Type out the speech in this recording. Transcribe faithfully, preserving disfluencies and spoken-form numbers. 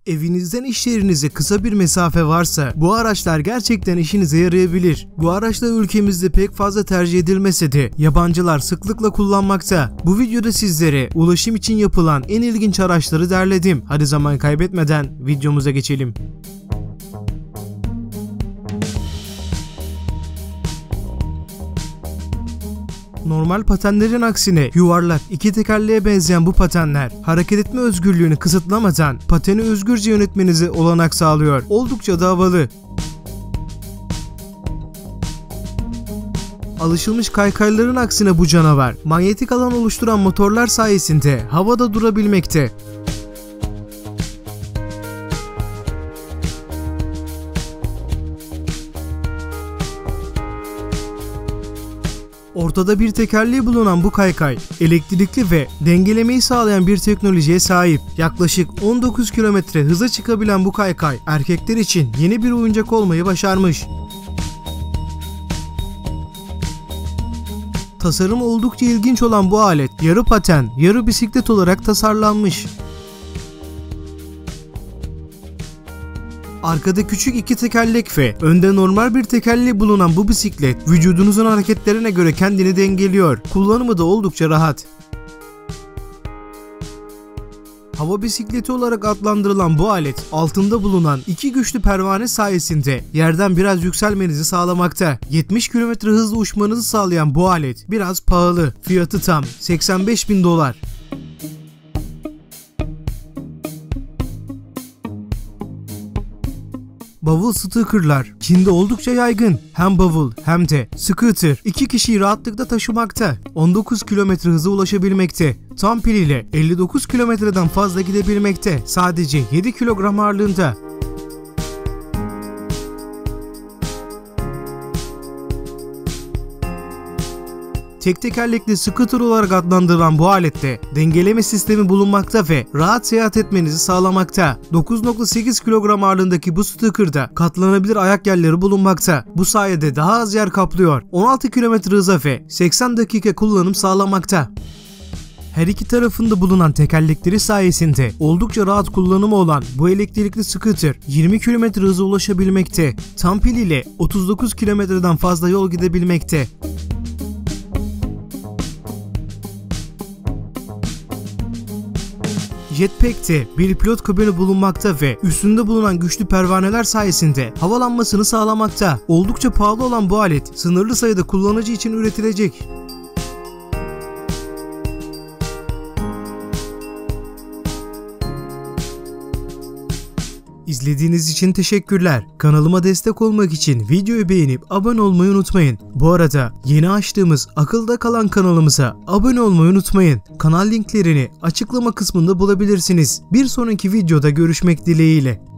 Evinizden iş yerinize kısa bir mesafe varsa bu araçlar gerçekten işinize yarayabilir. Bu araçlar ülkemizde pek fazla tercih edilmese de yabancılar sıklıkla kullanmakta. Bu videoda sizlere ulaşım için yapılan en ilginç araçları derledim. Hadi zaman kaybetmeden videomuza geçelim. Normal patenlerin aksine yuvarlak iki tekerleğe benzeyen bu patenler hareket etme özgürlüğünü kısıtlamadan pateni özgürce yönetmenize olanak sağlıyor. Oldukça da havalı. Alışılmış kaykayların aksine bu canavar manyetik alan oluşturan motorlar sayesinde havada durabilmekte. Ortada bir tekerleği bulunan bu kaykay, elektrikli ve dengelemeyi sağlayan bir teknolojiye sahip. Yaklaşık on dokuz kilometre hıza çıkabilen bu kaykay, erkekler için yeni bir oyuncak olmayı başarmış. Tasarımı oldukça ilginç olan bu alet, yarı paten, yarı bisiklet olarak tasarlanmış. Arkada küçük iki tekerlek ve önde normal bir tekerleği bulunan bu bisiklet vücudunuzun hareketlerine göre kendini dengeliyor. Kullanımı da oldukça rahat. Hava bisikleti olarak adlandırılan bu alet altında bulunan iki güçlü pervane sayesinde yerden biraz yükselmenizi sağlamakta. yetmiş kilometre hızla uçmanızı sağlayan bu alet biraz pahalı. Fiyatı tam seksen beş bin dolar. Bavul stickerlar Çin'de oldukça yaygın. Hem bavul hem de scooter iki kişiyi rahatlıkla taşımakta. on dokuz kilometre hıza ulaşabilmekte. Tam pil ile elli dokuz kilometreden fazla gidebilmekte. Sadece yedi kilogram ağırlığında. Tek tekerlekli scooter olarak adlandırılan bu alette dengeleme sistemi bulunmakta ve rahat seyahat etmenizi sağlamakta. dokuz nokta sekiz kilogram ağırlığındaki bu scooter'da katlanabilir ayak yerleri bulunmakta. Bu sayede daha az yer kaplıyor. on altı kilometre hıza ve seksen dakika kullanım sağlamakta. Her iki tarafında bulunan tekerlekleri sayesinde oldukça rahat kullanımı olan bu elektrikli scooter yirmi kilometre hıza ulaşabilmekte. Tam pil ile otuz dokuz kilometreden fazla yol gidebilmekte. Jetpack'te bir pilot kabini bulunmakta ve üstünde bulunan güçlü pervaneler sayesinde havalanmasını sağlamakta. Oldukça pahalı olan bu alet sınırlı sayıda kullanıcı için üretilecek. İzlediğiniz için teşekkürler. Kanalıma destek olmak için videoyu beğenip abone olmayı unutmayın. Bu arada yeni açtığımız akılda kalan kanalımıza abone olmayı unutmayın. Kanal linklerini açıklama kısmında bulabilirsiniz. Bir sonraki videoda görüşmek dileğiyle.